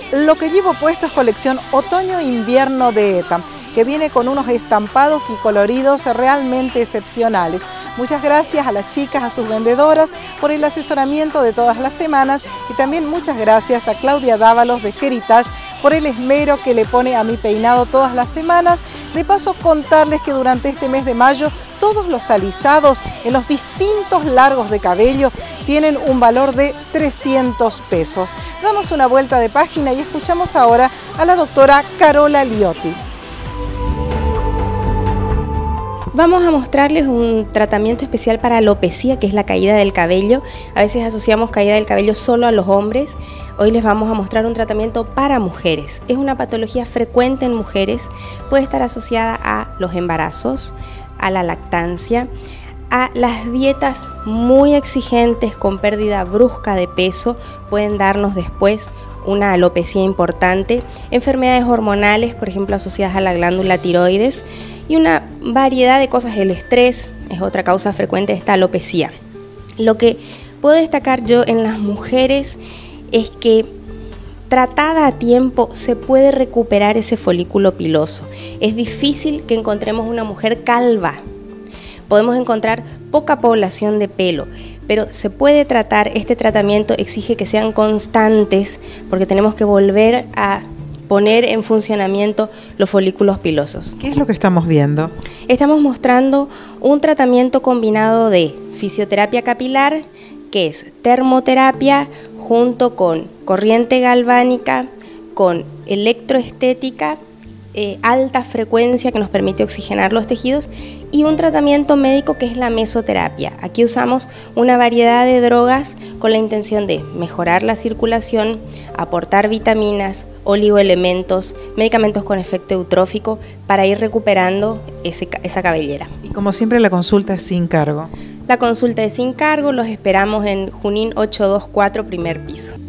Lo que llevo puesto es colección otoño-invierno de ETA, que viene con unos estampados y coloridos realmente excepcionales. Muchas gracias a las chicas, a sus vendedoras, por el asesoramiento de todas las semanas, y también muchas gracias a Claudia Dávalos de Heritage por el esmero que le pone a mi peinado todas las semanas. De paso, contarles que durante este mes de mayo todos los alisados en los distintos largos de cabello tienen un valor de 300 pesos. Damos una vuelta de página y escuchamos ahora a la doctora Carola Liotti. Vamos a mostrarles un tratamiento especial para alopecia, que es la caída del cabello. A veces asociamos caída del cabello solo a los hombres. Hoy les vamos a mostrar un tratamiento para mujeres. Es una patología frecuente en mujeres, puede estar asociada a los embarazos, a la lactancia, a las dietas muy exigentes con pérdida brusca de peso, pueden darnos después una alopecia importante, enfermedades hormonales, por ejemplo, asociadas a la glándula tiroides, y una variedad de cosas. El estrés es otra causa frecuente de esta alopecia. Lo que puedo destacar yo en las mujeres es que tratada a tiempo se puede recuperar ese folículo piloso. Es difícil que encontremos una mujer calva. Podemos encontrar poca población de pelo, pero se puede tratar. Este tratamiento exige que sean constantes porque tenemos que volver a poner en funcionamiento los folículos pilosos. ¿Qué es lo que estamos viendo? Estamos mostrando un tratamiento combinado de fisioterapia capilar, que es termoterapia, junto con corriente galvánica, con electroestética, alta frecuencia que nos permite oxigenar los tejidos, y un tratamiento médico que es la mesoterapia. Aquí usamos una variedad de drogas con la intención de mejorar la circulación, aportar vitaminas, oligoelementos, medicamentos con efecto eutrófico para ir recuperando esa cabellera. Y como siempre, la consulta es sin cargo. La consulta es sin cargo, los esperamos en Junín 824, primer piso.